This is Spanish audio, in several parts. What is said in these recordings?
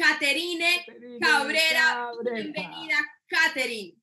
Caterine Cabrera. Bienvenida, Caterine.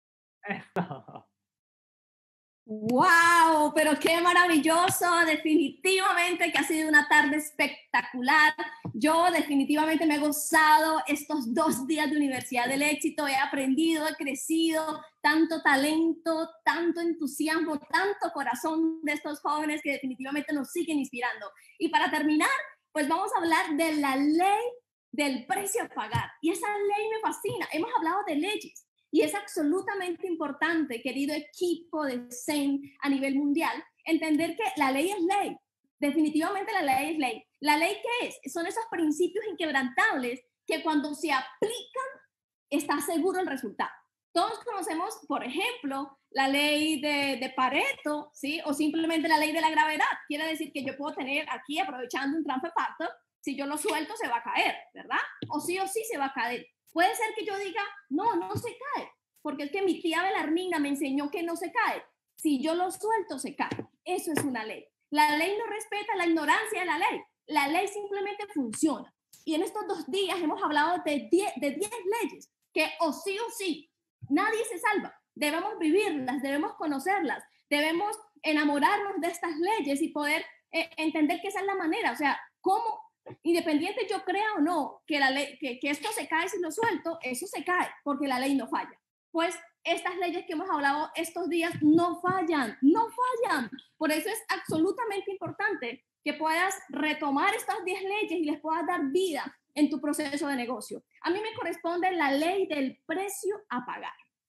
¡Wow! Pero qué maravilloso, definitivamente que ha sido una tarde espectacular. Yo definitivamente me he gozado estos 2 días de Universidad del Éxito, he aprendido, he crecido, tanto talento, tanto entusiasmo, tanto corazón de estos jóvenes que definitivamente nos siguen inspirando. Y para terminar, pues vamos a hablar de la ley del precio a pagar. Y esa ley me fascina. Hemos hablado de leyes. Y es absolutamente importante, querido equipo de Zen a nivel mundial, entender que la ley es ley. Definitivamente la ley es ley. ¿La ley qué es? Son esos principios inquebrantables que cuando se aplican está seguro el resultado. Todos conocemos, por ejemplo, la ley de Pareto, ¿sí? O simplemente la ley de la gravedad. Quiere decir que yo puedo tener aquí, aprovechando un transfer factor, si yo lo suelto se va a caer, ¿verdad? O sí se va a caer. Puede ser que yo diga, no se cae, porque es que mi tía Belarmina me enseñó que no se cae. Si yo lo suelto, se cae. Eso es una ley. La ley no respeta la ignorancia de la ley. La ley simplemente funciona. Y en estos 2 días hemos hablado de 10 leyes que o sí, nadie se salva. Debemos vivirlas, debemos conocerlas, debemos enamorarnos de estas leyes y poder entender que esa es la manera. O sea, cómo independiente yo crea o no que la ley, que esto se cae si lo suelto, eso se cae porque la ley no falla. Pues estas leyes que hemos hablado estos días no fallan. Por eso es absolutamente importante que puedas retomar estas 10 leyes y les puedas dar vida en tu proceso de negocio. A mí me corresponde la ley del precio a pagar.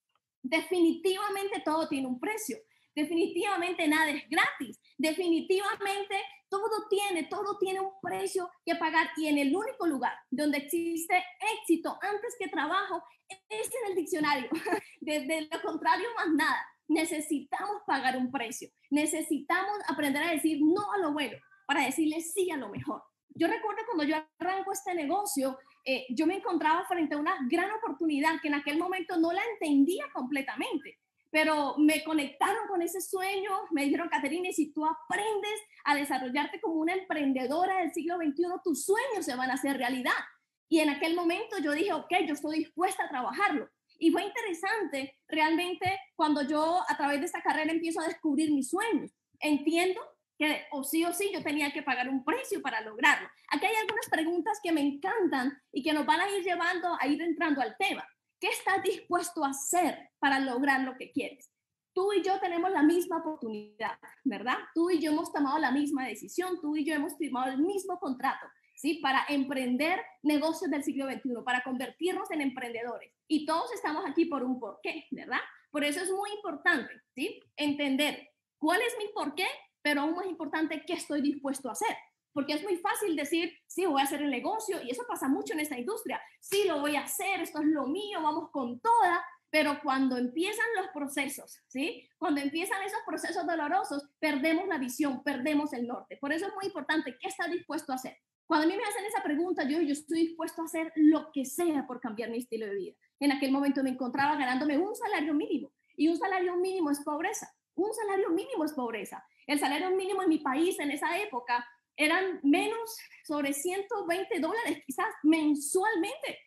Definitivamente todo tiene un precio. Definitivamente nada es gratis. Definitivamente todo tiene un precio que pagar, y en el único lugar donde existe éxito antes que trabajo es en el diccionario. Desde lo contrario, más nada. Necesitamos pagar un precio. Necesitamos aprender a decir no a lo bueno para decirle sí a lo mejor. Yo recuerdo cuando yo arranco este negocio, yo me encontraba frente a una gran oportunidad que en aquel momento no la entendía completamente. Pero me conectaron con ese sueño, me dijeron, Caterine, si tú aprendes a desarrollarte como una emprendedora del siglo XXI, tus sueños se van a hacer realidad. Y en aquel momento yo dije, ok, yo estoy dispuesta a trabajarlo. Y fue interesante realmente cuando yo a través de esta carrera empiezo a descubrir mis sueños. Entiendo que o sí yo tenía que pagar un precio para lograrlo. Aquí hay algunas preguntas que me encantan y que nos van a ir llevando a ir entrando al tema. ¿Qué estás dispuesto a hacer para lograr lo que quieres? Tú y yo tenemos la misma oportunidad, ¿verdad? Tú y yo hemos tomado la misma decisión, tú y yo hemos firmado el mismo contrato, ¿sí? Para emprender negocios del siglo XXI, para convertirnos en emprendedores. Y todos estamos aquí por un porqué, ¿verdad? Por eso es muy importante, ¿sí? Entender cuál es mi porqué, pero aún más importante, ¿qué estoy dispuesto a hacer? Porque es muy fácil decir, sí, voy a hacer el negocio, y eso pasa mucho en esta industria. Sí, lo voy a hacer, esto es lo mío, vamos con toda, pero cuando empiezan los procesos, ¿sí? Cuando empiezan esos procesos dolorosos, perdemos la visión, perdemos el norte. Por eso es muy importante, ¿qué estás dispuesto a hacer? Cuando a mí me hacen esa pregunta, yo estoy dispuesto a hacer lo que sea por cambiar mi estilo de vida. En aquel momento me encontraba ganándome un salario mínimo, y un salario mínimo es pobreza. Un salario mínimo es pobreza. El salario mínimo en mi país en esa época eran menos sobre $120 quizás mensualmente,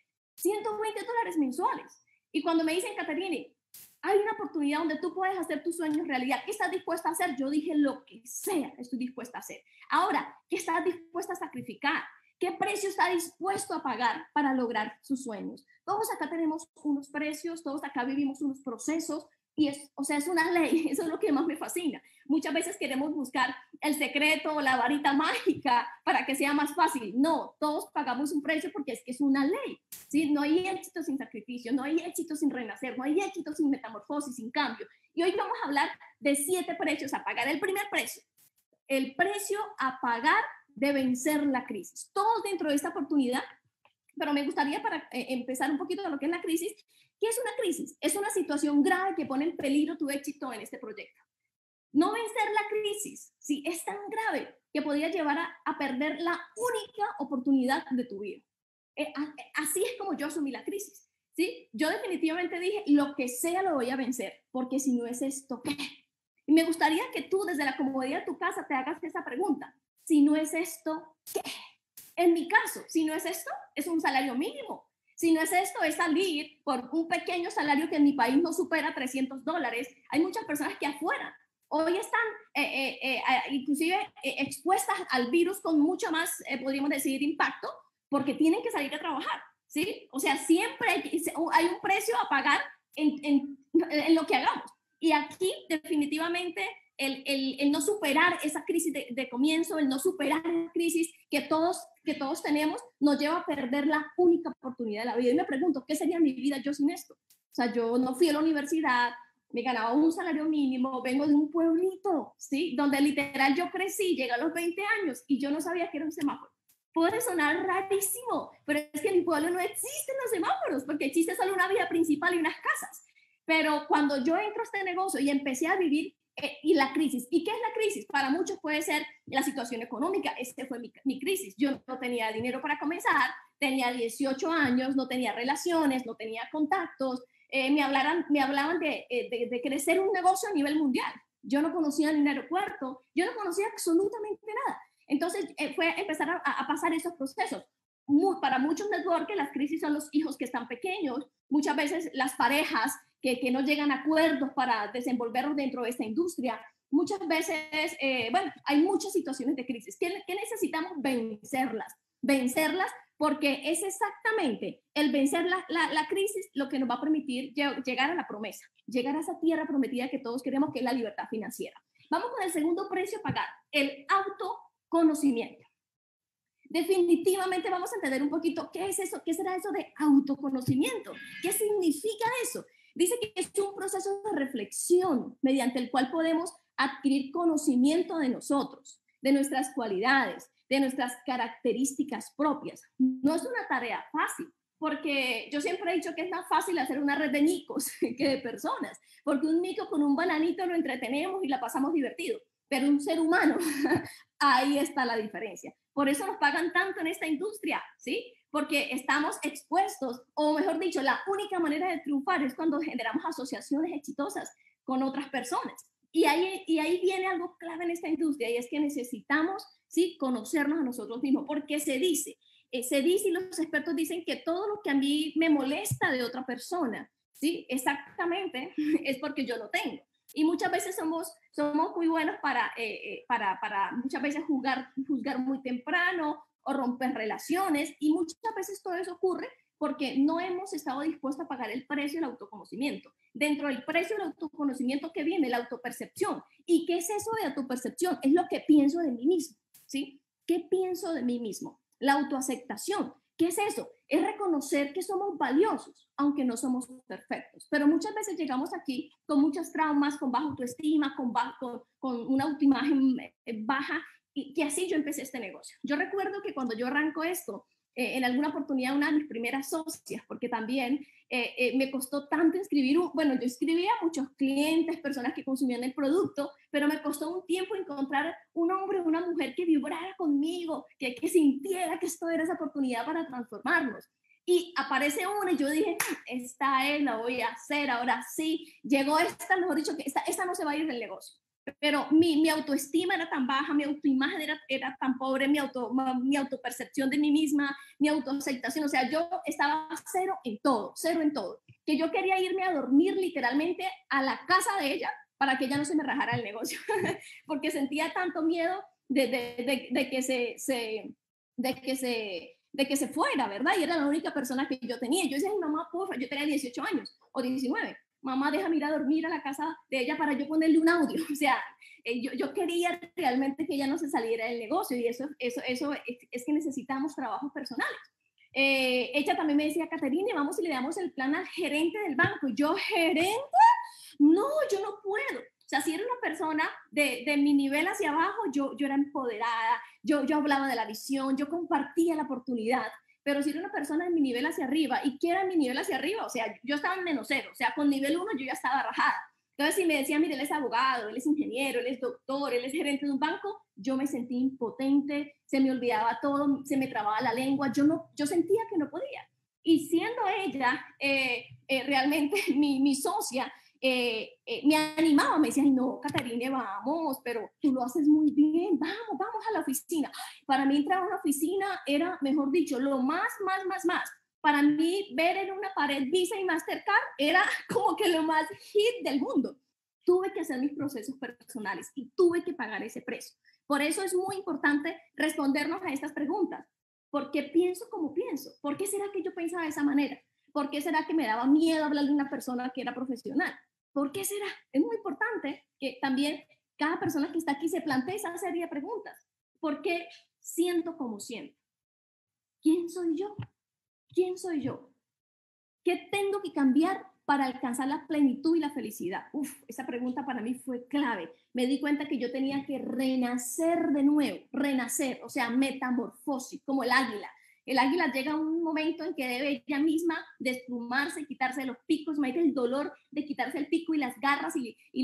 $120 mensuales. Y cuando me dicen, Caterine, hay una oportunidad donde tú puedes hacer tus sueños realidad, ¿qué estás dispuesta a hacer? Yo dije, lo que sea estoy dispuesta a hacer. Ahora, ¿qué estás dispuesta a sacrificar? ¿Qué precio está dispuesto a pagar para lograr sus sueños? Todos acá tenemos unos precios, todos acá vivimos unos procesos, y es una ley. Eso es lo que más me fascina. Muchas veces queremos buscar el secreto o la varita mágica para que sea más fácil. No, todos pagamos un precio porque es que es una ley, ¿sí? No hay éxito sin sacrificio, no hay éxito sin renacer, no hay éxito sin metamorfosis, sin cambio. Y hoy vamos a hablar de 7 precios a pagar. El primer precio, el precio a pagar de vencer la crisis. Todos dentro de esta oportunidad, pero me gustaría para empezar un poquito de lo que es la crisis. ¿Qué es una crisis? Es una situación grave que pone en peligro tu éxito en este proyecto. No vencer la crisis, sí, es tan grave que podría llevar a perder la única oportunidad de tu vida. Así es como yo asumí la crisis, ¿sí? Yo definitivamente dije, lo que sea lo voy a vencer, porque si no es esto, ¿qué? Y me gustaría que tú desde la comodidad de tu casa te hagas esa pregunta. Si no es esto, ¿qué? En mi caso, si no es esto, es un salario mínimo. Si no es esto, es salir por un pequeño salario que en mi país no supera $300. Hay muchas personas que afuera hoy están inclusive expuestas al virus con mucho más, podríamos decir, impacto, porque tienen que salir a trabajar, ¿sí? O sea, siempre hay un precio a pagar en lo que hagamos. Y aquí definitivamente el no superar esa crisis de comienzo, el no superar la crisis que todos tenemos, nos lleva a perder la única oportunidad de la vida. Y me pregunto, ¿qué sería mi vida yo sin esto? O sea, yo no fui a la universidad, me ganaba un salario mínimo, vengo de un pueblito, ¿sí? Donde literal yo crecí, llegué a los 20 años y yo no sabía que era un semáforo. Puede sonar rarísimo, pero es que en mi pueblo no existen los semáforos, porque existe solo una vía principal y unas casas. Pero cuando yo entro a este negocio y empecé a vivir y la crisis. ¿Y qué es la crisis? Para muchos puede ser la situación económica. Este fue mi crisis. Yo no tenía dinero para comenzar, tenía 18 años, no tenía relaciones, no tenía contactos. Me hablaban de crecer un negocio a nivel mundial. Yo no conocía ni un aeropuerto, yo no conocía absolutamente nada. Entonces fue empezar a pasar esos procesos. Para muchos networkers, las crisis son los hijos que están pequeños, muchas veces las parejas que no llegan a acuerdos para desenvolverlos dentro de esta industria. Muchas veces, bueno, hay muchas situaciones de crisis. ¿Qué necesitamos? Vencerlas. Vencerlas porque es exactamente el vencer la crisis lo que nos va a permitir llegar a la promesa, llegar a esa tierra prometida que todos queremos, que es la libertad financiera. Vamos con el segundo precio a pagar, el autoconocimiento. Definitivamente vamos a entender un poquito qué es eso, qué será eso de autoconocimiento, qué significa eso. Dice que es un proceso de reflexión mediante el cual podemos adquirir conocimiento de nosotros, de nuestras cualidades, de nuestras características propias. No es una tarea fácil, porque yo siempre he dicho que es más fácil hacer una red de micos que de personas, porque un mico con un bananito lo entretenemos y la pasamos divertido, pero un ser humano, ahí está la diferencia. Por eso nos pagan tanto en esta industria, ¿sí? Porque estamos expuestos, o mejor dicho, la única manera de triunfar es cuando generamos asociaciones exitosas con otras personas. Y ahí viene algo clave en esta industria, y es que necesitamos, ¿sí?, conocernos a nosotros mismos, porque se dice y los expertos dicen que todo lo que a mí me molesta de otra persona, ¿sí?, exactamente es porque yo lo tengo. Y muchas veces somos muy buenos para muchas veces juzgar muy temprano o romper relaciones, y muchas veces todo eso ocurre porque no hemos estado dispuestos a pagar el precio del autoconocimiento. Dentro del precio del autoconocimiento que viene la autopercepción. ¿Y qué es eso de autopercepción? Es lo que pienso de mí mismo, ¿sí? ¿Qué pienso de mí mismo? La autoaceptación. ¿Qué es eso? Es reconocer que somos valiosos, aunque no somos perfectos. Pero muchas veces llegamos aquí con muchos traumas, con baja autoestima, con una autoimagen baja, y así yo empecé este negocio. Yo recuerdo que cuando yo arranco esto, en alguna oportunidad una de mis primeras socias, porque también me costó tanto inscribir, bueno, yo inscribía a muchos clientes, personas que consumían el producto, pero me costó un tiempo encontrar un hombre o una mujer que vibrara conmigo, que sintiera que esto era esa oportunidad para transformarnos. Y aparece una y yo dije, esta es, la voy a hacer, ahora sí. Llegó esta, mejor dicho, que esta no se va a ir del negocio. Pero mi autoestima era tan baja, mi autoimagen era tan pobre, mi autopercepción de mí misma, mi autoaceptación, o sea, yo estaba cero en todo, que yo quería irme a dormir literalmente a la casa de ella para que ella no se me rajara el negocio, porque sentía tanto miedo de que se fuera, ¿verdad? Y era la única persona que yo tenía. Yo decía, mamá, porfa, yo tenía 18 años o 19. Mamá, déjame ir a dormir a la casa de ella para yo ponerle un audio. O sea, yo quería realmente que ella no se saliera del negocio, y eso es que necesitamos trabajos personales. Ella también me decía, Caterine, vamos y le damos el plan al gerente del banco. Y yo, ¿gerente? No, yo no puedo. O sea, si era una persona de mi nivel hacia abajo, yo era empoderada, yo hablaba de la visión, yo compartía la oportunidad. Pero si era una persona de mi nivel hacia arriba, ¿y qué era mi nivel hacia arriba? O sea, yo estaba en -0, o sea, con nivel 1 yo ya estaba rajada. Entonces, si me decían, mire, él es abogado, él es ingeniero, él es doctor, él es gerente de un banco, yo me sentí impotente, se me olvidaba todo, se me trababa la lengua, yo sentía que no podía. Y siendo ella realmente mi socia, me animaba, me decía, no, Caterine, vamos, pero tú lo haces muy bien, vamos a la oficina. Para mí entrar a una oficina era, mejor dicho, lo más. Para mí ver en una pared Visa y Mastercard era como que lo más hit del mundo. Tuve que hacer mis procesos personales y tuve que pagar ese precio. Por eso es muy importante respondernos a estas preguntas. ¿Por qué pienso como pienso? ¿Por qué será que yo pensaba de esa manera? ¿Por qué será que me daba miedo hablar de una persona que era profesional? ¿Por qué será? Es muy importante que también cada persona que está aquí se plantee esa serie de preguntas. ¿Por qué siento como siento? ¿Quién soy yo? ¿Quién soy yo? ¿Qué tengo que cambiar para alcanzar la plenitud y la felicidad? Esa pregunta para mí fue clave. Me di cuenta que yo tenía que renacer de nuevo, renacer, o sea, metamorfosis, como el águila. El águila llega a un momento en que debe ella misma desplumarse, quitarse los picos, imagínate el dolor de quitarse el pico y las garras y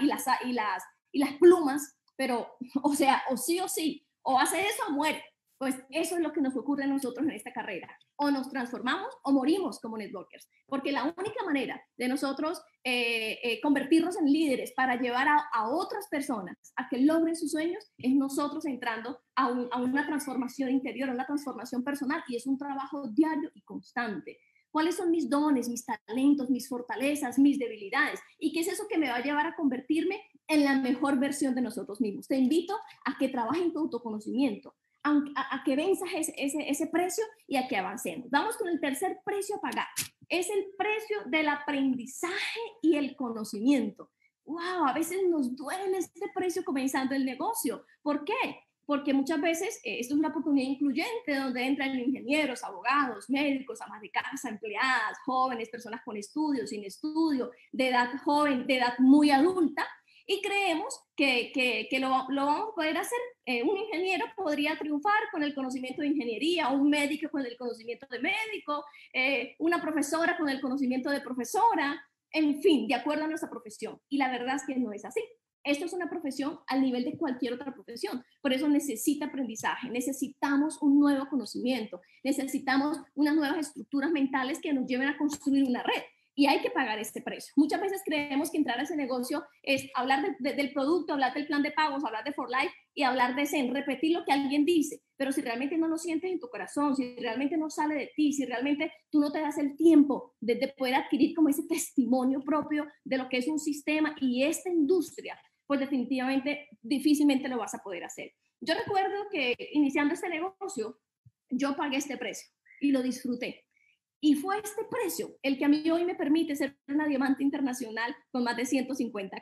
las plumas, pero, o sea, o sí, o hace eso o muere. Pues eso es lo que nos ocurre a nosotros en esta carrera. O nos transformamos o morimos como networkers. Porque la única manera de nosotros convertirnos en líderes para llevar a otras personas a que logren sus sueños es nosotros entrando a una transformación interior, a una transformación personal. Y es un trabajo diario y constante. ¿Cuáles son mis dones, mis talentos, mis fortalezas, mis debilidades? ¿Y qué es eso que me va a llevar a convertirme en la mejor versión de nosotros mismos? Te invito a que trabajes en tu autoconocimiento, a que venzas ese precio y a que avancemos. Vamos con el tercer precio a pagar. Es el precio del aprendizaje y el conocimiento. ¡Wow! A veces nos duele este precio comenzando el negocio. ¿Por qué? Porque muchas veces esto es una oportunidad incluyente donde entran ingenieros, abogados, médicos, amas de casa, empleadas, jóvenes, personas con estudios, sin estudio, de edad joven, de edad muy adulta, y creemos que lo vamos a poder hacer. Un ingeniero podría triunfar con el conocimiento de ingeniería, un médico con el conocimiento de médico, una profesora con el conocimiento de profesora, en fin, de acuerdo a nuestra profesión. Y la verdad es que no es así. Esto es una profesión al nivel de cualquier otra profesión. Por eso necesita aprendizaje, necesitamos un nuevo conocimiento, necesitamos unas nuevas estructuras mentales que nos lleven a construir una red. Y hay que pagar este precio. Muchas veces creemos que entrar a ese negocio es hablar del producto, hablar del plan de pagos, hablar de For Life y hablar de Zen, repetir lo que alguien dice. Pero si realmente no lo sientes en tu corazón, si realmente no sale de ti, si realmente tú no te das el tiempo de poder adquirir como ese testimonio propio de lo que es un sistema y esta industria, pues definitivamente, difícilmente lo vas a poder hacer. Yo recuerdo que iniciando este negocio, yo pagué este precio y lo disfruté. Y fue este precio el que a mí hoy me permite ser una diamante internacional con más de 150K.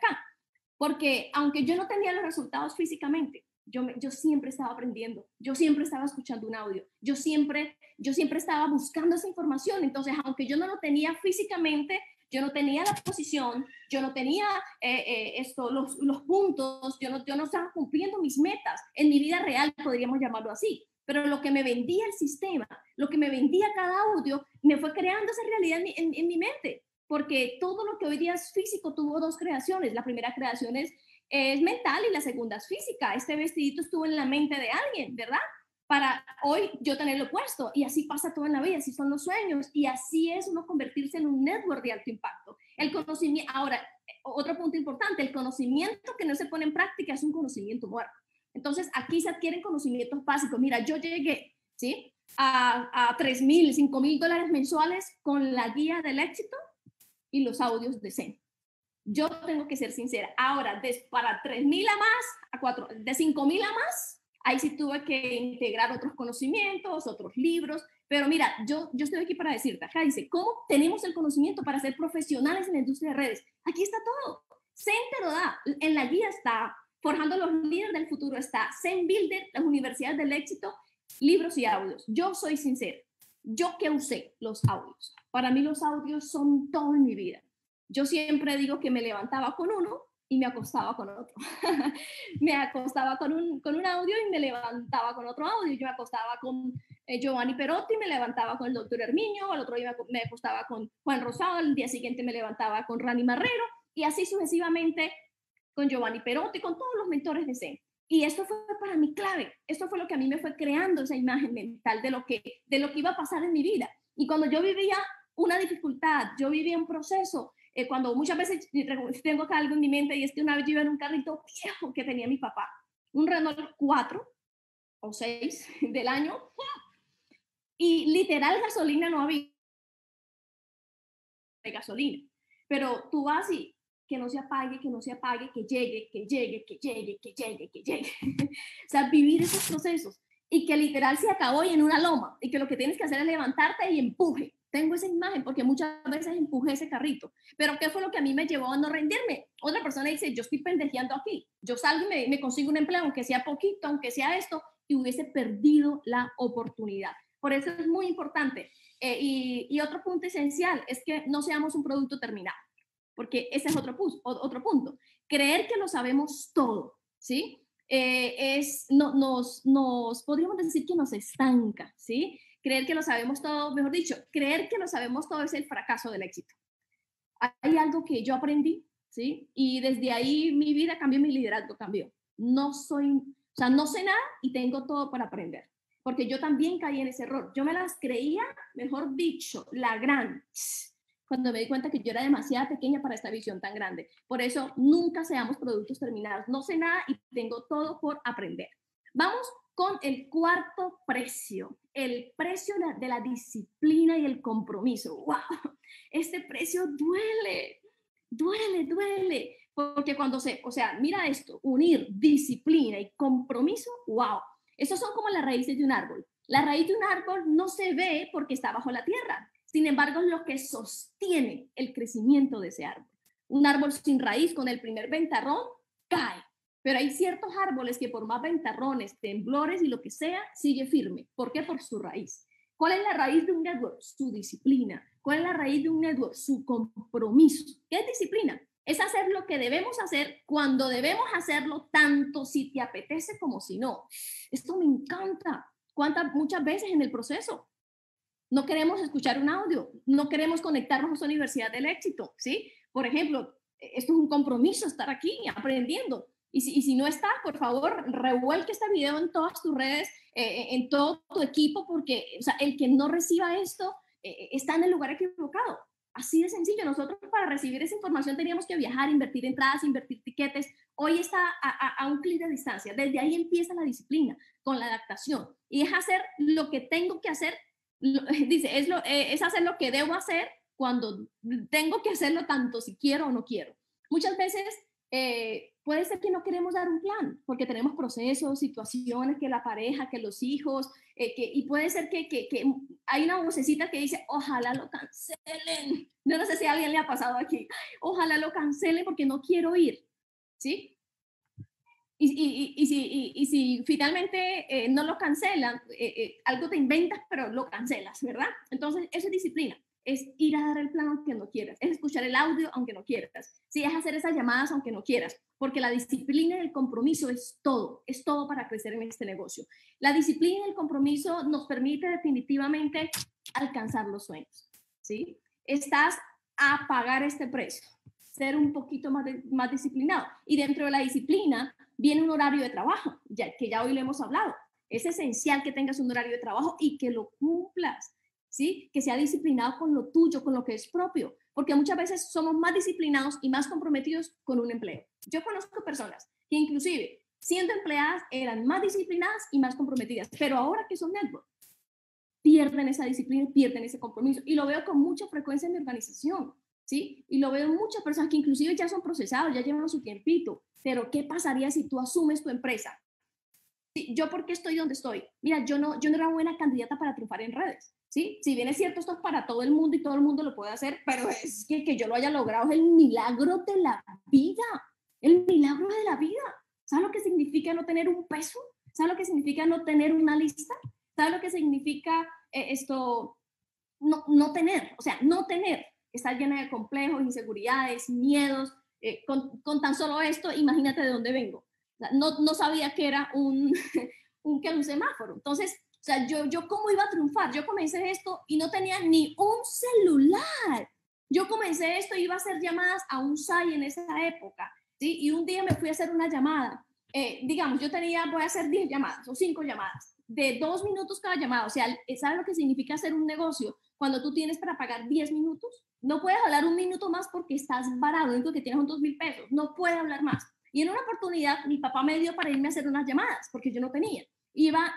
Porque aunque yo no tenía los resultados físicamente, yo siempre estaba aprendiendo, yo siempre estaba escuchando un audio, yo siempre estaba buscando esa información. Entonces, aunque yo no lo tenía físicamente, yo no tenía la posición, yo no tenía los puntos, yo no estaba cumpliendo mis metas en mi vida real, podríamos llamarlo así. Pero lo que me vendía el sistema, lo que me vendía cada audio, me fue creando esa realidad en mi mente. Porque todo lo que hoy día es físico tuvo dos creaciones. La primera creación es mental y la segunda es física. Este vestidito estuvo en la mente de alguien, ¿verdad? Para hoy yo tenerlo puesto. Y así pasa todo en la vida, así son los sueños. Y así es uno convertirse en un network de alto impacto. El conocimiento, ahora, otro punto importante, el conocimiento que no se pone en práctica es un conocimiento muerto. Entonces, aquí se adquieren conocimientos básicos. Mira, yo llegué, ¿sí?, a $3,000, $5,000 mensuales con la guía del éxito y los audios de Zen. Yo tengo que ser sincera. Ahora, para 3,000 a más, a 4, de 5,000 a más, ahí sí tuve que integrar otros conocimientos, otros libros. Pero mira, yo estoy aquí para decirte, acá dice, ¿cómo tenemos el conocimiento para ser profesionales en la industria de redes? Aquí está todo. Zen te lo da. En la guía está Forjando los líderes del futuro, está Zen Builder, las universidades del éxito, libros y audios. Yo soy sincera. Yo que usé los audios. Para mí los audios son todo en mi vida. Yo siempre digo que me levantaba con uno y me acostaba con otro. Me acostaba con un audio y me levantaba con otro audio. Yo me acostaba con Giovanni Perotti, me levantaba con el doctor Herminio, al otro día me acostaba con Juan Rosado, al día siguiente me levantaba con Rani Marrero y así sucesivamente con Giovanni Perotti, con todos los mentores de Zen. Y esto fue para mí clave. Esto fue lo que a mí me fue creando esa imagen mental de lo que iba a pasar en mi vida. Y cuando yo vivía una dificultad, yo vivía un proceso, Cuando muchas veces tengo acá algo en mi mente, y es que una vez yo iba en un carrito viejo que tenía mi papá, un Renault 4 o 6 del año, y literal gasolina no había de gasolina, pero tú vas y que no se apague, que no se apague, que llegue, que llegue, que llegue, que llegue, que llegue. O sea, vivir esos procesos y que literal se acabó y en una loma y que lo que tienes que hacer es levantarte y empuje. Tengo esa imagen porque muchas veces empujé ese carrito. Pero ¿qué fue lo que a mí me llevó a no rendirme? Otra persona dice, yo estoy pendejeando aquí. Yo salgo y me consigo un empleo, aunque sea poquito, aunque sea esto, y hubiese perdido la oportunidad. Por eso es muy importante. Y otro punto esencial es que no seamos un producto terminado, porque ese es otro punto. Creer que lo sabemos todo, ¿sí? Nos podríamos decir que nos estanca, ¿sí? Creer que lo sabemos todo, mejor dicho, creer que lo sabemos todo es el fracaso del éxito. Hay algo que yo aprendí, ¿sí? Y desde ahí mi vida cambió, mi liderazgo cambió. No sé nada y tengo todo para aprender. Porque yo también caí en ese error. Yo me las creía, mejor dicho, la gran, cuando me di cuenta que yo era demasiado pequeña para esta visión tan grande. Por eso, nunca seamos productos terminados. No sé nada y tengo todo por aprender. Vamos con el cuarto precio, el precio de la disciplina y el compromiso. ¡Wow! Este precio duele, porque mira esto, unir disciplina y compromiso, ¡wow! Esos son como las raíces de un árbol. La raíz de un árbol no se ve porque está bajo la tierra. Sin embargo, es lo que sostiene el crecimiento de ese árbol. Un árbol sin raíz, con el primer ventarrón, cae. Pero hay ciertos árboles que por más ventarrones, temblores y lo que sea, sigue firme. ¿Por qué? Por su raíz. ¿Cuál es la raíz de un network? Su disciplina. ¿Cuál es la raíz de un network? Su compromiso. ¿Qué es disciplina? Es hacer lo que debemos hacer cuando debemos hacerlo, tanto si te apetece como si no. Esto me encanta. Muchas veces en el proceso no queremos escuchar un audio, no queremos conectarnos a esa universidad del éxito, ¿sí? Por ejemplo, esto es un compromiso, estar aquí aprendiendo. Y si no está, por favor, revuelque este video en todas tus redes, en todo tu equipo, porque el que no reciba esto está en el lugar equivocado. Así de sencillo. Nosotros para recibir esa información teníamos que viajar, invertir entradas, invertir tiquetes. Hoy está a un clic de distancia. Desde ahí empieza la disciplina, con la adaptación. Y es hacer lo que tengo que hacer. Dice, es hacer lo que debo hacer cuando tengo que hacerlo, tanto si quiero o no quiero. Muchas veces puede ser que no queremos dar un plan porque tenemos procesos, situaciones, que la pareja, que los hijos, y puede ser que hay una vocecita que dice, ojalá lo cancelen. No sé si a alguien le ha pasado aquí. Ojalá lo cancelen porque no quiero ir, ¿sí? Y si finalmente no lo cancelan, algo te inventas, pero lo cancelas, ¿verdad? Entonces, eso es disciplina. Es ir a dar el plan aunque no quieras, es escuchar el audio aunque no quieras, sí, es hacer esas llamadas aunque no quieras, porque la disciplina y el compromiso es todo para crecer en este negocio. La disciplina y el compromiso nos permite definitivamente alcanzar los sueños, ¿sí? Estás a pagar este precio, ser un poquito más disciplinado, y dentro de la disciplina viene un horario de trabajo, que ya hoy le hemos hablado. Es esencial que tengas un horario de trabajo y que lo cumplas, ¿sí? Que sea disciplinado con lo tuyo, con lo que es propio, porque muchas veces somos más disciplinados y más comprometidos con un empleo. Yo conozco personas que inclusive siendo empleadas eran más disciplinadas y más comprometidas, pero ahora que son network, pierden esa disciplina, pierden ese compromiso, y lo veo con mucha frecuencia en mi organización, ¿sí? Y lo veo en muchas personas que inclusive ya son procesados, ya llevan su tiempito, pero ¿qué pasaría si tú asumes tu empresa? ¿Sí? ¿Yo por qué estoy donde estoy? Mira, yo no era buena candidata para triunfar en redes, ¿sí? Si bien es cierto, esto es para todo el mundo y todo el mundo lo puede hacer, pero es que yo lo haya logrado es el milagro de la vida, el milagro de la vida. ¿Sabes lo que significa no tener un peso? ¿Sabes lo que significa no tener una lista? ¿Sabes lo que significa no tener? O sea, no tener, estar llena de complejos, inseguridades, miedos. Con tan solo esto, imagínate de dónde vengo. No sabía que era un semáforo. Entonces, o sea, yo cómo iba a triunfar. Yo comencé esto y no tenía ni un celular. Yo comencé esto y iba a hacer llamadas a un SAI en esa época, ¿sí? Y un día me fui a hacer una llamada. Digamos, voy a hacer 10 llamadas o 5 llamadas de 2 minutos cada llamada. O sea, ¿sabes lo que significa hacer un negocio cuando tú tienes para pagar 10 minutos? no puedes hablar un minuto más porque estás varado, lo único que tienes son 2.000 pesos, no puedes hablar más. Y en una oportunidad mi papá me dio para irme a hacer unas llamadas porque yo no tenía. Iba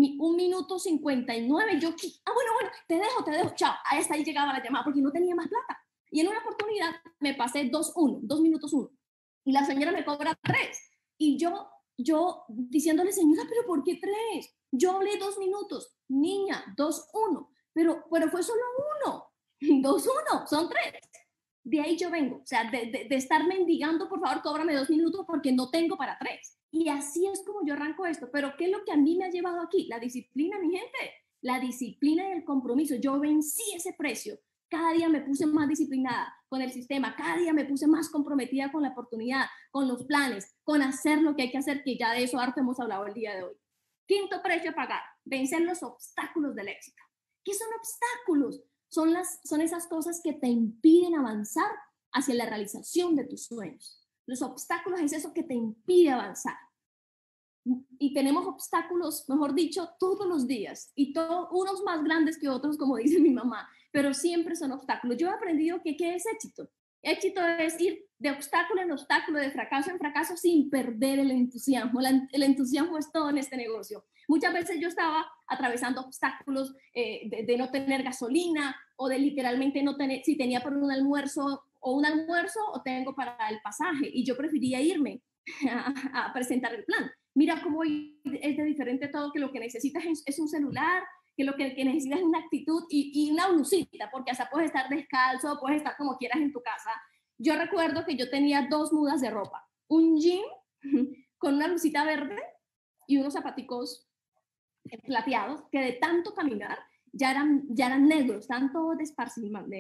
1:59, yo, bueno, te dejo, chao. Hasta ahí llegaba la llamada porque no tenía más plata. Y en una oportunidad me pasé 2 minutos 1. Y la señora me cobra 3. Y yo diciéndole, señora, ¿pero por qué 3? Yo hablé 2 minutos. Niña, 2:1. Pero fue solo 1. 2:1, son 3. De ahí yo vengo, o sea, de estar mendigando, por favor, cóbrame 2 minutos porque no tengo para 3. Y así es como yo arranco esto. Pero ¿qué es lo que a mí me ha llevado aquí? La disciplina, mi gente, la disciplina y el compromiso. Yo vencí ese precio. Cada día me puse más disciplinada con el sistema, cada día me puse más comprometida con la oportunidad, con los planes, con hacer lo que hay que hacer, que ya de eso harto hemos hablado el día de hoy. Quinto precio a pagar, vencer los obstáculos del éxito. ¿Qué son obstáculos? Son esas cosas que te impiden avanzar hacia la realización de tus sueños. Los obstáculos es eso que te impide avanzar. Y tenemos obstáculos, mejor dicho, todos los días, y unos más grandes que otros, como dice mi mamá, pero siempre son obstáculos. Yo he aprendido que ¿qué es éxito? Éxito es ir de obstáculo en obstáculo, de fracaso en fracaso, sin perder el entusiasmo. El entusiasmo es todo en este negocio. Muchas veces yo estaba atravesando obstáculos de no tener gasolina, o de literalmente no tener, si tenía para un almuerzo o tengo para el pasaje, y yo prefería irme a presentar el plan. Mira cómo es de diferente todo, que lo que necesitas es un celular, que lo que necesitas es una actitud y una blusita, porque hasta puedes estar descalzo, puedes estar como quieras en tu casa. Yo recuerdo que yo tenía 2 mudas de ropa, un jean con una blusita verde y unos zapaticos plateados, que de tanto caminar ya eran negros, tanto de esparcimiento,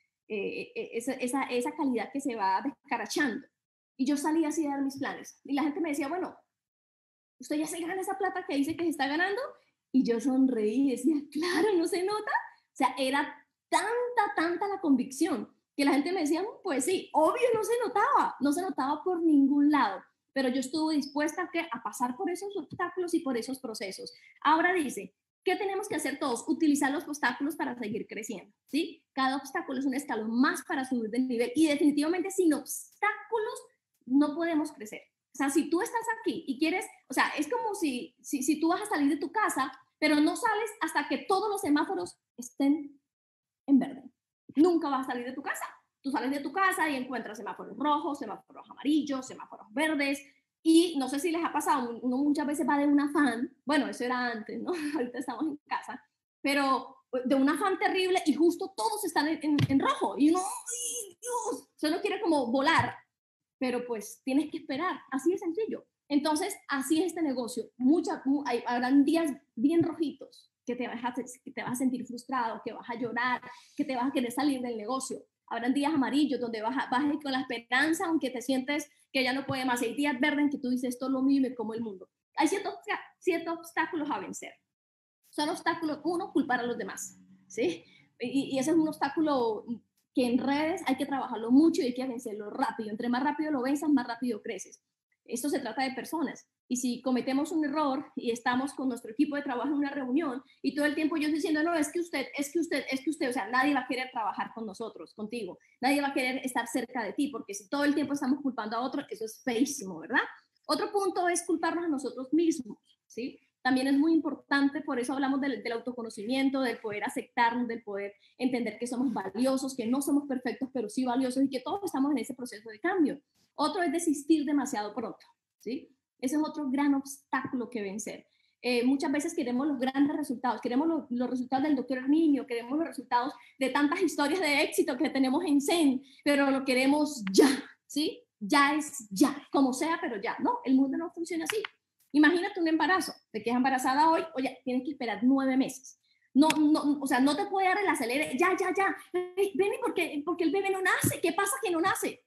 esa calidad que se va descarachando. Y yo salía así a dar mis planes. Y la gente me decía, bueno, ¿usted ya se gana esa plata que dice que se está ganando? Y yo sonreí y decía, claro, ¿no se nota? O sea, era tanta la convicción que la gente me decía, pues sí, obvio no se notaba por ningún lado, pero yo estuve dispuesta a pasar por esos obstáculos y por esos procesos. Ahora dice, ¿qué tenemos que hacer todos? Utilizar los obstáculos para seguir creciendo, ¿sí? Cada obstáculo es un escalón más para subir de nivel, y definitivamente sin obstáculos no podemos crecer. O sea, si tú estás aquí y quieres, o sea, es como si tú vas a salir de tu casa, pero no sales hasta que todos los semáforos estén en verde. Nunca vas a salir de tu casa. Tú sales de tu casa y encuentras semáforos rojos, semáforos amarillos, semáforos verdes. Y no sé si les ha pasado, uno muchas veces va de un afán, bueno, eso era antes, ¿no? Ahorita estamos en casa, pero de un afán terrible y justo todos están en rojo. Y uno, ¡ay, Dios! Solo quiere como volar, pero pues tienes que esperar, así de sencillo. Entonces, así es este negocio. Habrán días bien rojitos que te vas a sentir frustrado, que vas a llorar, que te vas a querer salir del negocio. Habrán días amarillos donde vas a ir con la esperanza, aunque te sientes que ya no puede más. Hay días verdes en que tú dices, esto es lo mío y me como el mundo. Hay ciertos obstáculos a vencer. Son obstáculos, uno, culpar a los demás, ¿sí? Y ese es un obstáculo que en redes hay que trabajarlo mucho y hay que vencerlo rápido. Entre más rápido lo venzas, más rápido creces. Esto se trata de personas. Y si cometemos un error y estamos con nuestro equipo de trabajo en una reunión y todo el tiempo yo estoy diciendo, no, es que usted, o sea, nadie va a querer trabajar con nosotros, contigo. Nadie va a querer estar cerca de ti, porque si todo el tiempo estamos culpando a otro, eso es feísimo, ¿verdad? Otro punto es culparnos a nosotros mismos, ¿sí? También es muy importante, por eso hablamos del autoconocimiento, del poder aceptarnos, del poder entender que somos valiosos, que no somos perfectos, pero sí valiosos, y que todos estamos en ese proceso de cambio. Otro es desistir demasiado pronto, ¿sí? Ese es otro gran obstáculo que vencer. Muchas veces queremos los grandes resultados, queremos los resultados del doctor Herminio, queremos los resultados de tantas historias de éxito que tenemos en Zen, pero lo queremos ya, ¿sí? Ya es ya, como sea, pero ya. No, el mundo no funciona así. Imagínate un embarazo, te quedas embarazada hoy, oye, tienes que esperar 9 meses. No, o sea, no te puede dar el acelere, ya. Ven, porque el bebé no nace. ¿Qué pasa que no nace?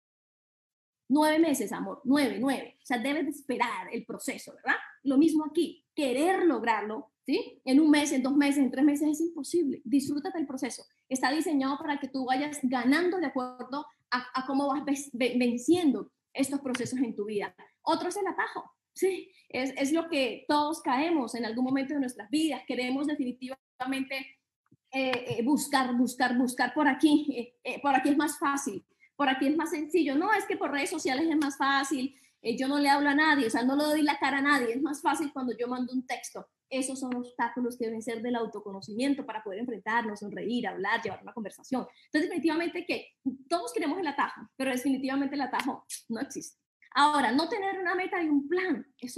9 meses, amor, 9. O sea, debes de esperar el proceso, ¿verdad? Lo mismo aquí, querer lograrlo, ¿sí? En 1 mes, en 2 meses, en 3 meses es imposible. Disfrútate el proceso. Está diseñado para que tú vayas ganando de acuerdo a cómo vas venciendo estos procesos en tu vida. Otro es el atajo. Sí, es lo que todos caemos en algún momento de nuestras vidas. Queremos definitivamente buscar por aquí es más fácil, por aquí es más sencillo. No, es que por redes sociales es más fácil, yo no le hablo a nadie, o sea, no le doy la cara a nadie, es más fácil cuando yo mando un texto. Esos son obstáculos que deben ser del autoconocimiento para poder enfrentarnos, sonreír, hablar, llevar una conversación. Entonces, definitivamente que todos queremos el atajo, pero definitivamente el atajo no existe. Ahora, no tener una meta y un plan es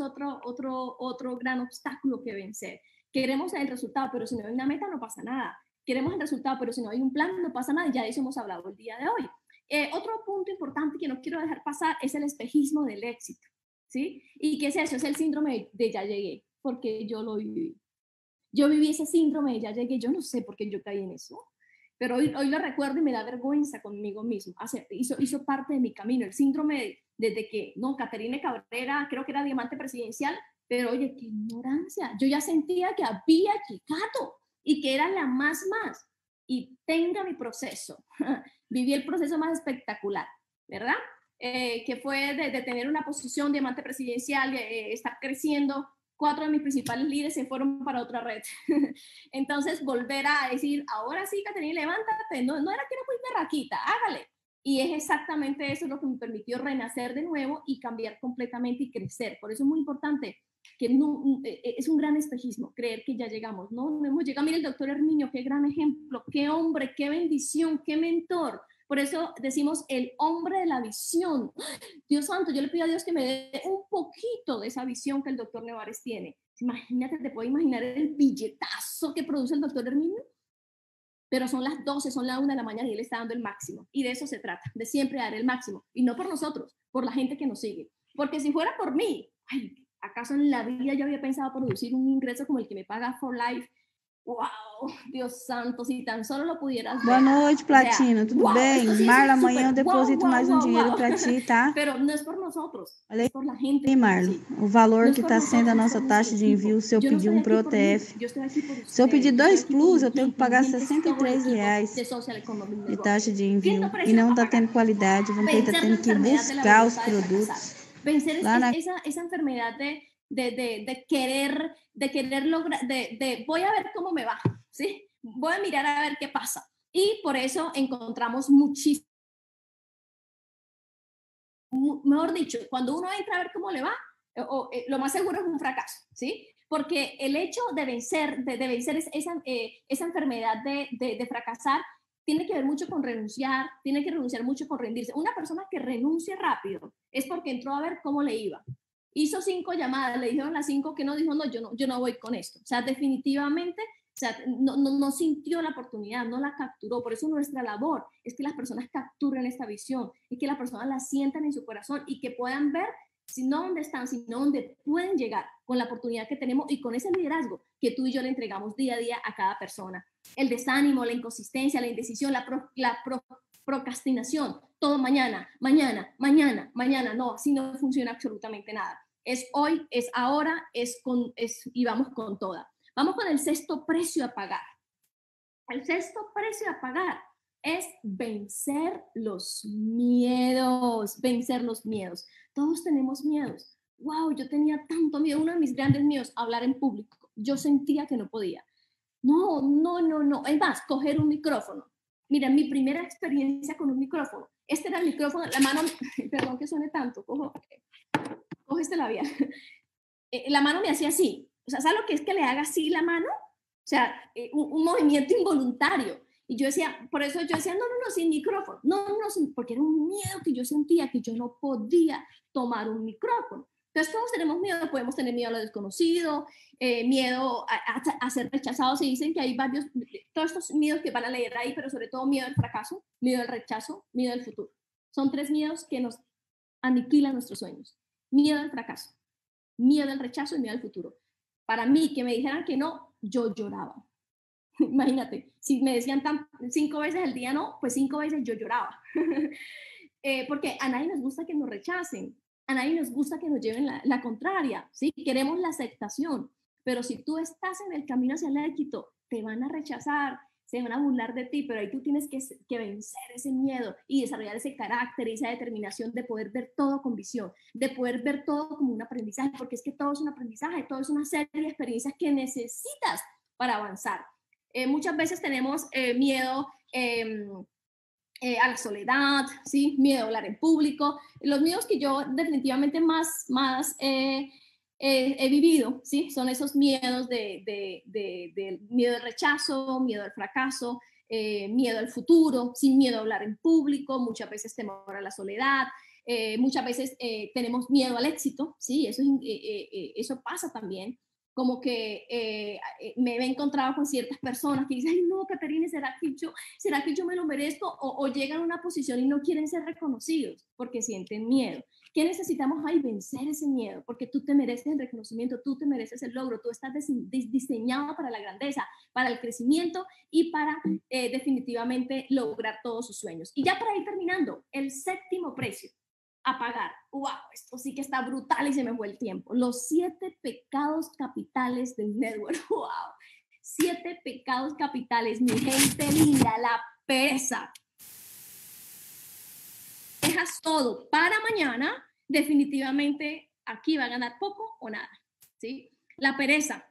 otro gran obstáculo que vencer. Queremos el resultado, pero si no hay una meta no pasa nada. Queremos el resultado, pero si no hay un plan no pasa nada. Ya de eso hemos hablado el día de hoy. Otro punto importante que no quiero dejar pasar es el espejismo del éxito, ¿sí? ¿Y qué es eso? Es el síndrome de ya llegué, porque yo lo viví. Yo viví ese síndrome de ya llegué, yo no sé por qué yo caí en eso, pero hoy lo recuerdo y me da vergüenza conmigo mismo. Hizo parte de mi camino, el síndrome desde que, no, Caterine Cabrera, creo que era diamante presidencial, pero oye, qué ignorancia. Yo ya sentía que había llegado y que era la más. Y tenga mi proceso. Viví el proceso más espectacular, ¿verdad? Que fue de tener una posición diamante presidencial, estar creciendo. 4 de mis principales líderes se fueron para otra red. Entonces, volver a decir, ahora sí, Caterine, levántate. No era que era muy berraquita, hágale. Y es exactamente eso lo que me permitió renacer de nuevo y cambiar completamente y crecer. Por eso es muy importante que no, es un gran espejismo, creer que ya llegamos. No hemos llegado. Mira el doctor Herminio, qué gran ejemplo, qué hombre, qué bendición, qué mentor. Por eso decimos el hombre de la visión. Dios santo, yo le pido a Dios que me dé un poquito de esa visión que el doctor Nevares tiene. Imagínate, te puedo imaginar el billetazo que produce el doctor Herminio. Pero son las 12, son la 1 de la mañana y él está dando el máximo. Y de eso se trata, de siempre dar el máximo. Y no por nosotros, por la gente que nos sigue. Porque si fuera por mí, ay, ¿acaso en la vida yo había pensado producir un ingreso como el que me paga For Life? ¡Wow! Dios santo, si tan solo lo pudieras ver. Boa noite, Platina, tudo wow, bem? sí Marla, es amanhã eu súper, deposito mais dinheiro para ti, tá? Pero no es por nosotros, Olha es por la gente. aí, Marla, Sí. o valor No que es por está sendo a nosotros, nossa es por taxa nuestro de envio equipo. se eu Yo no pedir estoy pro aquí por mí, OTF. yo estoy aquí por Se eu ustedes, pedir yo estoy 2 aquí por plus, mi eu tenho que gente, mi pagar gente es todo el equipo R$63 de Social Economic de Network. taxa de envio Siendo e precio não a está pagar. tendo qualidade, vão ter Vencer la tendo que enfermedad de la buscar os voluntad de fracasar. produtos Vencer lá na esa enfermedad de querer lograr, voy a ver cómo me va, ¿sí? Voy a mirar a ver qué pasa. Y por eso encontramos muchísimo. Mejor dicho, cuando uno entra a ver cómo le va, lo más seguro es un fracaso, ¿sí? Porque el hecho de vencer esa enfermedad de fracasar tiene que ver mucho con renunciar, tiene que renunciar mucho con rendirse. Una persona que renuncia rápido es porque entró a ver cómo le iba. Hizo 5 llamadas, le dijeron las 5 que no, dijo, no, yo no voy con esto. O sea, definitivamente, o sea, no sintió la oportunidad, no la capturó. Por eso nuestra labor es que las personas capturen esta visión, es que las personas la sientan en su corazón y que puedan ver, si no dónde están, sino dónde pueden llegar con la oportunidad que tenemos y con ese liderazgo que tú y yo le entregamos día a día a cada persona. El desánimo, la inconsistencia, la indecisión, la procrastinación, todo mañana, no, así no funciona absolutamente nada. Es hoy, es ahora, y vamos con toda. Vamos con el 6º precio a pagar. El 6º precio a pagar es vencer los miedos, Todos tenemos miedos. Wow, yo tenía tanto miedo. Uno de mis grandes miedos, hablar en público. Yo sentía que no podía. No. Es más, coger un micrófono. Mira, mi primera experiencia con un micrófono. Este era el micrófono, la mano, perdón que suene tanto, coge este labial. La mano me hacía así. O sea, ¿sabes lo que es que le haga así la mano? O sea, un movimiento involuntario. Y yo decía, por eso yo decía, no, sin micrófono. No, porque era un miedo que yo sentía que yo no podía tomar un micrófono. Entonces todos tenemos miedo, podemos tener miedo a lo desconocido, miedo a ser rechazados. Se dicen que hay varios, todos estos miedos que van a leer ahí, pero sobre todo miedo al fracaso, miedo al rechazo, miedo al futuro. Son 3 miedos que nos aniquilan nuestros sueños. Miedo al fracaso, miedo al rechazo y miedo al futuro. Para mí, que me dijeran que no, yo lloraba. Imagínate, si me decían 5 veces al día no, pues 5 veces yo lloraba. Porque a nadie nos gusta que nos rechacen, a nadie nos gusta que nos lleven la contraria, ¿sí? Queremos la aceptación, pero si tú estás en el camino hacia el éxito, te van a rechazar, se van a burlar de ti, pero ahí tú tienes que vencer ese miedo y desarrollar ese carácter y esa determinación de poder ver todo con visión, de poder ver todo como un aprendizaje, porque es que todo es un aprendizaje, todo es una serie de experiencias que necesitas para avanzar. Muchas veces tenemos miedo a la soledad, ¿sí? Miedo a hablar en público. Los miedos que yo definitivamente más he vivido, ¿sí? Son esos miedos de miedo al rechazo, miedo al fracaso, miedo al futuro, sin miedo a hablar en público, muchas veces temor a la soledad, muchas veces tenemos miedo al éxito, ¿sí? Eso pasa también. Como que me he encontrado con ciertas personas que dicen, ay no, Caterina, ¿será que yo me lo merezco? O llegan a una posición y no quieren ser reconocidos porque sienten miedo. ¿Qué necesitamos ahí? Vencer ese miedo, porque tú te mereces el reconocimiento, tú te mereces el logro, tú estás diseñado para la grandeza, para el crecimiento y para definitivamente lograr todos sus sueños. Y ya para ir terminando, el séptimo precio a pagar. ¡Wow! Esto sí que está brutal y se me fue el tiempo. Los 7 pecados capitales del network. ¡Wow! 7 pecados capitales, mi gente linda. La pereza. Dejas todo para mañana, definitivamente aquí va a ganar poco o nada, ¿sí? La pereza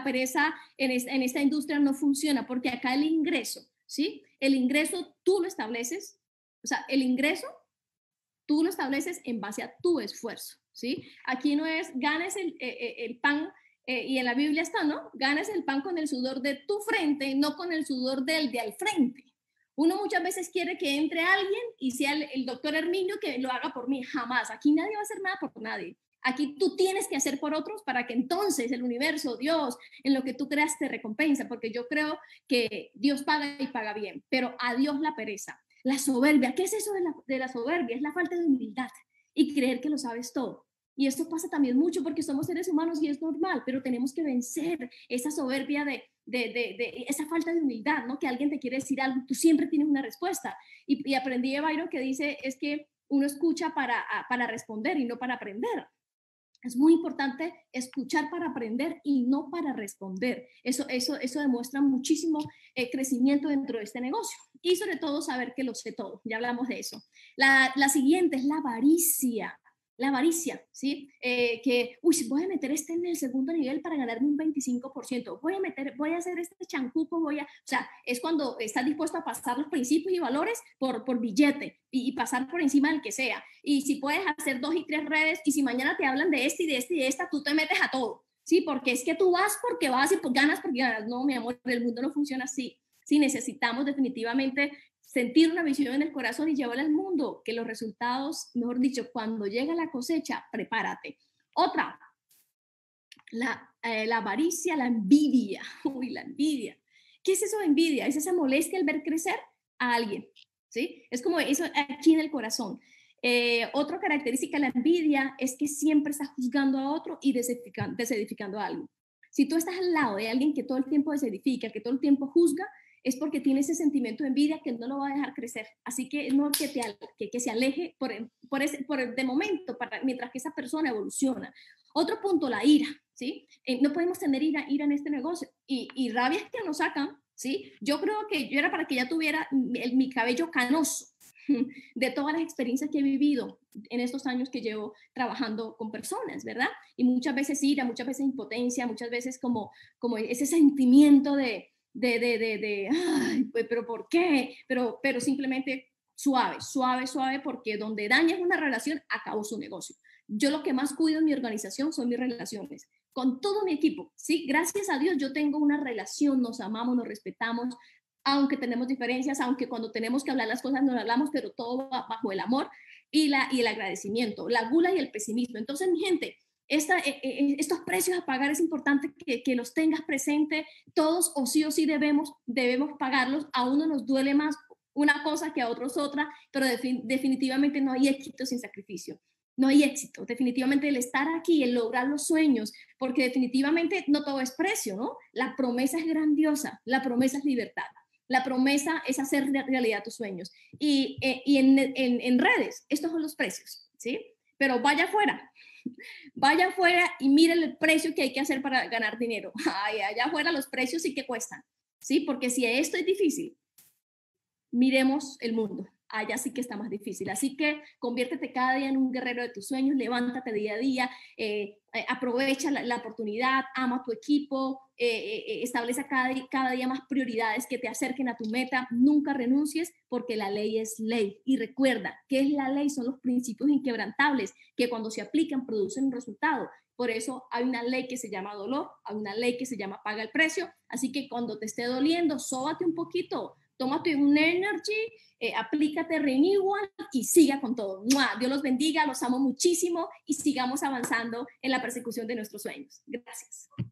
en esta industria no funciona porque acá el ingreso, ¿sí? El ingreso tú lo estableces, o sea, el ingreso tú lo estableces en base a tu esfuerzo, ¿sí? Aquí no es ganes el pan, y en la Biblia está, ¿no? Ganes el pan con el sudor de tu frente, no con el sudor del de al frente. Uno muchas veces quiere que entre alguien y sea el doctor Herminio que lo haga por mí. Jamás. Aquí nadie va a hacer nada por nadie. Aquí tú tienes que hacer por otros para que entonces el universo, Dios, en lo que tú creas te recompensa, porque yo creo que Dios paga y paga bien, pero a Dios la pereza. La soberbia, ¿qué es eso de la soberbia? Es la falta de humildad y creer que lo sabes todo. Y esto pasa también mucho porque somos seres humanos y es normal, pero tenemos que vencer esa soberbia de esa falta de humildad, ¿no? Que alguien te quiere decir algo, tú siempre tienes una respuesta. Y aprendí de Byron que dice, es que uno escucha para responder y no para aprender. Es muy importante escuchar para aprender y no para responder. Eso demuestra muchísimo crecimiento dentro de este negocio. Y sobre todo saber que lo sé todo. Ya hablamos de eso. La siguiente es la avaricia. La avaricia, ¿sí? Voy a meter este en el segundo nivel para ganarme un 25%. Voy a hacer este chancuco, o sea, es cuando estás dispuesto a pasar los principios y valores por billete y pasar por encima del que sea. Y si puedes hacer 2 y 3 redes y si mañana te hablan de este y de este y de esta, tú te metes a todo, ¿sí? Porque es que tú vas porque vas y ganas porque ganas. No, mi amor, el mundo no funciona así. Sí, necesitamos definitivamente sentir una visión en el corazón y llevarla al mundo, que los resultados, mejor dicho, cuando llega la cosecha, prepárate. Otra, la avaricia, la envidia. Uy, la envidia. ¿Qué es eso de envidia? Es esa molestia al ver crecer a alguien, ¿sí? Es como eso aquí en el corazón. Otra característica de la envidia es que siempre estás juzgando a otro y desedificando a alguien. Si tú estás al lado de alguien que todo el tiempo desedifica, que todo el tiempo juzga, es porque tiene ese sentimiento de envidia que no lo va a dejar crecer. Así que es mejor que se aleje de momento, mientras que esa persona evoluciona. Otro punto, la ira, ¿sí? No podemos tener ira en este negocio. Y rabias que nos sacan, ¿sí? Yo creo que yo era para que ya tuviera mi cabello canoso de todas las experiencias que he vivido en estos años que llevo trabajando con personas, ¿verdad? Y muchas veces ira, muchas veces impotencia, muchas veces como ese sentimiento de ay, pues, pero ¿por qué? Pero simplemente suave, porque donde dañas una relación, acabó su negocio. Yo lo que más cuido en mi organización son mis relaciones, con todo mi equipo, ¿sí? Gracias a Dios yo tengo una relación, nos amamos, nos respetamos, aunque tenemos diferencias, aunque cuando tenemos que hablar las cosas no hablamos, pero todo va bajo el amor y el agradecimiento, la gula y el pesimismo. Entonces, mi gente, estos precios a pagar es importante que los tengas presente todos, o sí debemos pagarlos. A uno nos duele más una cosa que a otros otra, pero definitivamente no hay éxito sin sacrificio. No hay éxito, definitivamente el estar aquí, el lograr los sueños, porque definitivamente no todo es precio, ¿no? La promesa es grandiosa, la promesa es libertad. La promesa es hacer realidad tus sueños. Y en redes, estos son los precios, ¿sí? Pero vaya afuera y miren el precio que hay que hacer para ganar dinero. Ay, allá afuera los precios sí que cuestan, ¿sí? Porque si esto es difícil, miremos el mundo. allá sí que está más difícil. Así que conviértete cada día en un guerrero de tus sueños, levántate día a día, aprovecha la oportunidad, ama a tu equipo, establece cada día más prioridades que te acerquen a tu meta, nunca renuncies porque la ley es ley. Y recuerda, ¿qué es la ley? Son los principios inquebrantables que cuando se aplican producen un resultado. Por eso hay una ley que se llama dolor, hay una ley que se llama paga el precio. Así que cuando te esté doliendo, sóbate un poquito, tómate un energy, aplícate renewal y siga con todo. ¡Mua! Dios los bendiga, los amo muchísimo y sigamos avanzando en la persecución de nuestros sueños. Gracias.